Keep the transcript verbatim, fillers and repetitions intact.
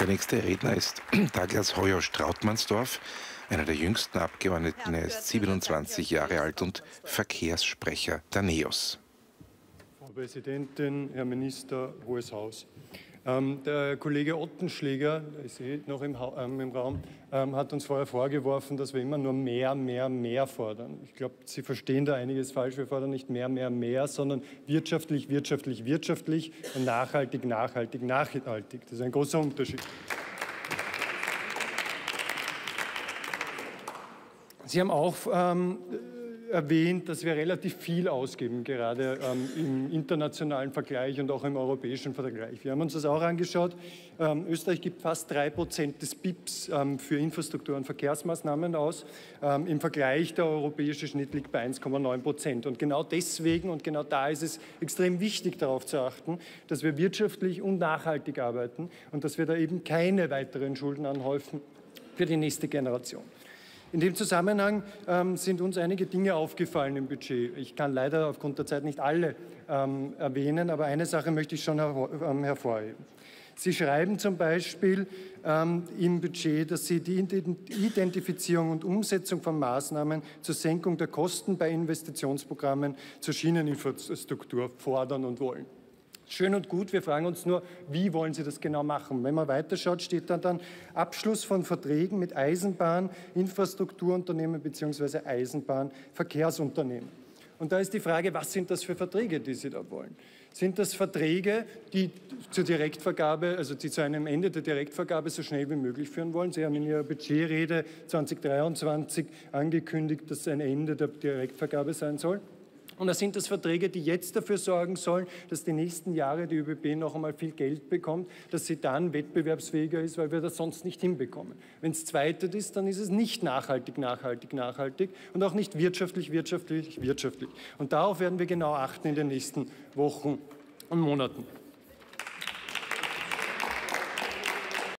Der nächste Redner ist Douglas Hoyosch-Trautmannsdorf, einer der jüngsten Abgeordneten. Er ist siebenundzwanzig Jahre alt und Verkehrssprecher der NEOS. Frau Präsidentin, Herr Minister, Hohes Haus. Ähm, der Kollege Ottenschläger, der ist eh noch im, ähm, im Raum, ähm, hat uns vorher vorgeworfen, dass wir immer nur mehr, mehr, mehr fordern. Ich glaube, Sie verstehen da einiges falsch. Wir fordern nicht mehr, mehr, mehr, sondern wirtschaftlich, wirtschaftlich, wirtschaftlich und nachhaltig, nachhaltig, nachhaltig. Das ist ein großer Unterschied. Sie haben auch ähm, erwähnt, dass wir relativ viel ausgeben, gerade ähm, im internationalen Vergleich und auch im europäischen Vergleich. Wir haben uns das auch angeschaut. Ähm, Österreich gibt fast drei Prozent des B I Ps ähm, für Infrastruktur- und Verkehrsmaßnahmen aus. Ähm, Im Vergleich der europäische Schnitt liegt bei eins Komma neun Prozent. Und genau deswegen und genau da ist es extrem wichtig, darauf zu achten, dass wir wirtschaftlich und nachhaltig arbeiten und dass wir da eben keine weiteren Schulden anhäufen für die nächste Generation. In dem Zusammenhang ähm, sind uns einige Dinge aufgefallen im Budget. Ich kann leider aufgrund der Zeit nicht alle ähm, erwähnen, aber eine Sache möchte ich schon her ähm, hervorheben. Sie schreiben zum Beispiel ähm, im Budget, dass Sie die Identifizierung und Umsetzung von Maßnahmen zur Senkung der Kosten bei Investitionsprogrammen zur Schieneninfrastruktur fordern und wollen. Schön und gut, wir fragen uns nur, wie wollen Sie das genau machen? Wenn man weiterschaut, steht dann, dann Abschluss von Verträgen mit Eisenbahn, Infrastrukturunternehmen bzw. Eisenbahnverkehrsunternehmen. Und da ist die Frage, was sind das für Verträge, die Sie da wollen? Sind das Verträge, die zur Direktvergabe, also die zu einem Ende der Direktvergabe so schnell wie möglich führen wollen? Sie haben in Ihrer Budgetrede zweitausenddreiundzwanzig angekündigt, dass ein Ende der Direktvergabe sein soll. Und das sind das Verträge, die jetzt dafür sorgen sollen, dass die nächsten Jahre die ÖBB noch einmal viel Geld bekommt, dass sie dann wettbewerbsfähiger ist, weil wir das sonst nicht hinbekommen. Wenn es zweites ist, dann ist es nicht nachhaltig, nachhaltig, nachhaltig und auch nicht wirtschaftlich, wirtschaftlich, wirtschaftlich. Und darauf werden wir genau achten in den nächsten Wochen und Monaten.